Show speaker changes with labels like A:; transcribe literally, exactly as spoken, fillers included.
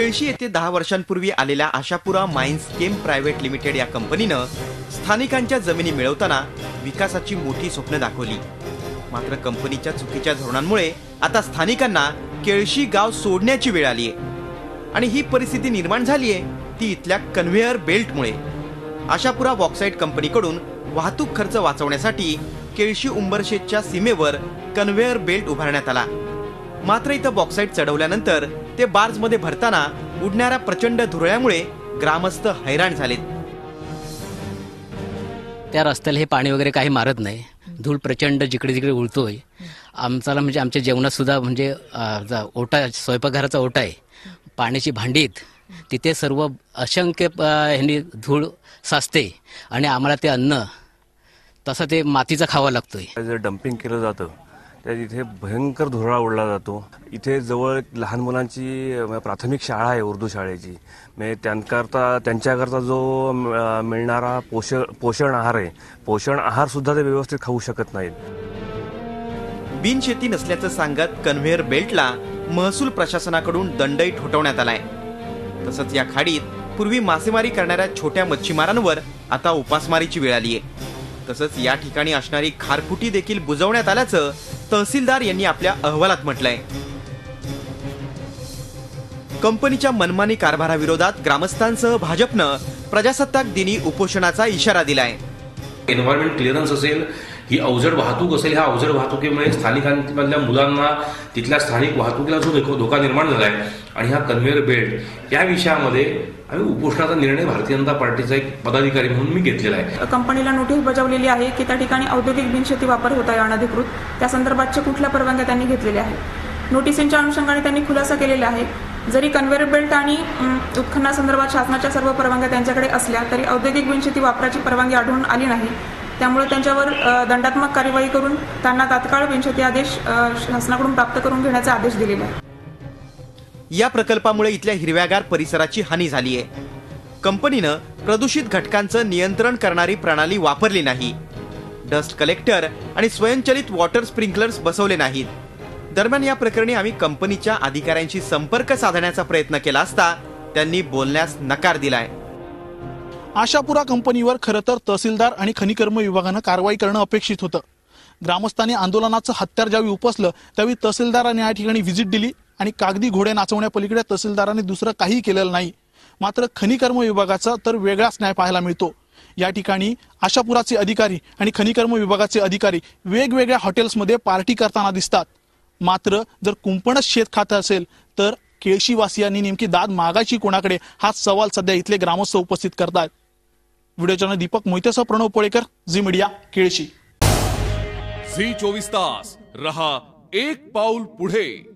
A: केळशी येथे दहा वर्षांपूर्वी आलेल्या Ashapura mines chem private limited या कंपनीनं स्थानिकांच्या जमिनी मिळवताना विकासाची मोठी स्वप्न दाखवली। मात्र कंपनीच्या चुकीच्या धोरणांमुळे आता स्थानिकांना केळशी गाव सोडण्याची वेळ आली आहे आणि ही परिस्थिती निर्माण झाली आहे ती इथल्या कन्व्हेयर बेल्टमुळे। आशापुरा बॉक्साइट कंपनीकडून वाहतूक खर्च वाचवण्यासाठी केळशी उंबरशेतच्या सीमेवर कन्व्हेयर बेल्ट उभारण्यात आला। मात्र इथं बॉक्साइट चढवल्यानंतर ते बार्जमध्ये भरताना उडणाऱ्या प्रचंड धुरळ्यामुळे ग्रामस्थ हैराण झालेत।
B: त्या रस्त्याला हे पाणी वगैरे काही मारत नाही, धूळ प्रचंड जिकडे जिकडे उडतोय। आमचाला म्हणजे आमच्या जेवणात सुद्धा म्हणजे ओटा स्वयंपाकघराचा ओटा आहे, पाण्याची भांडीत तिथे सर्व असंख्य ह्यांनी धूळ साचते आणि आम्हाला ते अन्न तसं ते मातीचा खावा लागतोय।
C: जर डंपिंग केलं जातं तर इथे भयंकर धुराळा उडला जातो। इथे जवळ लहान मुलांची प्राथमिक शाळा आहे उर्दू शाळेची, म्हणजे त्यांकरता त्यांच्याकरता जो मिळणारा पोषण पोषण आहार आहे, पोषण आहार सुद्धा ते व्यवस्थित खाऊ शकत नाहीत।
A: बिनशेती नसल्याचं सांगत कन्व्हेयर बेल्टला महसूल प्रशासनाकडून दंडही ठोठावण्यात आलाय। तसंच या खाडीत पूर्वी मासेमारी करणाऱ्या छोट्या मच्छीमारांवर आता उपासमारीची वेळ आली आहे। तसंच या ठिकाणी असणारी खारफुटी देखील बुजवण्यात आल्याचं तहसीलदार यांनी आपल्या अहवालात म्हटलंय। कंपनीच्या मनमानी कारभाराविरोधात ग्रामस्थांसह भाजपनं प्रजासत्ताक दिनी उपोषणाचा इशारा दिलाय।
D: एन्व्हायरमेंट क्लिअरन्स असेल, ही अवजड वाहतूक असेल, ह्या अवजड वाहतुकीमुळे स्थानिकांमधल्या मुलांना तिथल्या स्थानिक वाहतुकीला जो धोका निर्माण झालाय आणि हा कन्व्हेयर बेल्ट या विषयामध्ये आम्ही उपोषणाचा निर्णय भारतीय जनता पार्टीचा एक पदाधिकारी म्हणून मी घेतलेला आहे।
E: कंपनीला नोटीस बजावलेली आहे की त्या ठिकाणी औद्योगिक बिनशेती वापर होत आहे अनधिकृत, त्या संदर्भातच्या कुठल्या परवानग्या त्यांनी घेतलेल्या आहेत। नोटिसींच्या अनुषंगाने त्यांनी खुलासा केलेला आहे, जरी कन्व्हेयर बेल्ट आणि उत्खननासंदर्भात शासनाच्या सर्व परवानग्या त्यांच्याकडे असल्या तरी औद्योगिक बिनशेती वापराची परवानगी आढळून आली नाही, त्यामुळे त्यांच्यावर दंडात्मक कार्यवाही करून त्यांना तात्काळ बिनशेती आदेश शासनाकडून प्राप्त करून घेण्याचे आदेश दिलेले आहेत।
A: या प्रकल्पामुळे इथल्या हिरव्यागार परिसराची हानी झाली आहे। कंपनीनं प्रदूषित घटकांचं नियंत्रण करणारी प्रणाली वापरली नाही, डस्ट कलेक्टर आणि स्वयंचलित वॉटर स्प्रिंकलर्स बसवले नाहीत। दरम्यान या प्रकरणी आम्ही कंपनीच्या अधिकाऱ्यांशी संपर्क साधण्याचा प्रयत्न केला असता त्यांनी बोलण्यास नकार दिलाय।
F: आशापुरा कंपनीवर खरं तर तहसीलदार आणि खनिकर्म विभागानं कारवाई करणं अपेक्षित होतं। ग्रामस्थांनी आंदोलनाचं हत्यार ज्यावेळी उपसलं त्यावेळी तहसीलदारांनी या ठिकाणी व्हिजिट दिली आणि कागदी घोडे नाचवण्यापलीकडे तहसीलदारांनी दुसरं काही केलेलं नाही। मात्र खनिकर्म विभागाचा तर वेगळाच न्याय पाहायला मिळतो। या ठिकाणी आशापुराचे अधिकारी आणि खनिकर्म विभागाचे अधिकारी वेगवेगळ्या हॉटेल्समध्ये पार्टी करताना दिसतात। मात्र जर कुंपणच शेत खातं असेल तर केळशीवासियांनी नेमकी दाद मागायची कोणाकडे, हा सवाल सध्या इथले ग्रामस्थ उपस्थित करतात। व्हिडिओ जर्नलिस्ट दीपक मोहितेसह प्रणव पोळेकर, झी मीडिया, केळशी।
G: झी चोवीस तास रहा एक पाऊल पुढे।